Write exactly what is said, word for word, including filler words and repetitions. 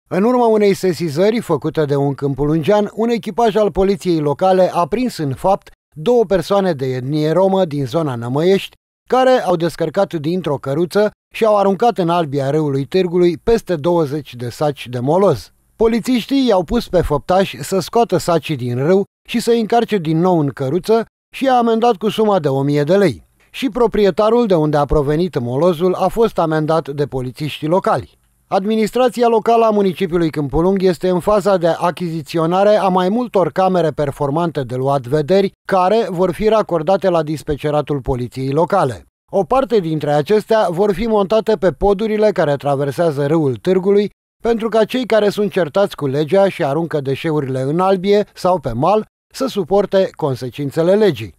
În urma unei sesizări făcute de un câmpulungean, un echipaj al poliției locale a prins în fapt două persoane de etnie romă din zona Nămăiești, care au descărcat dintr-o căruță și au aruncat în albia râului Târgului peste douăzeci de saci de moloz. Polițiștii i-au pus pe făptași să scoată sacii din râu și să îi încarce din nou în căruță și i-a amendat cu suma de o mie de lei. Și proprietarul de unde a provenit molozul a fost amendat de polițiștii locali. Administrația locală a municipiului Câmpulung este în faza de achiziționare a mai multor camere performante de luat vederi, care vor fi racordate la dispeceratul poliției locale. O parte dintre acestea vor fi montate pe podurile care traversează râul Târgului, pentru ca cei care sunt certați cu legea și aruncă deșeurile în albie sau pe mal să suporte consecințele legii.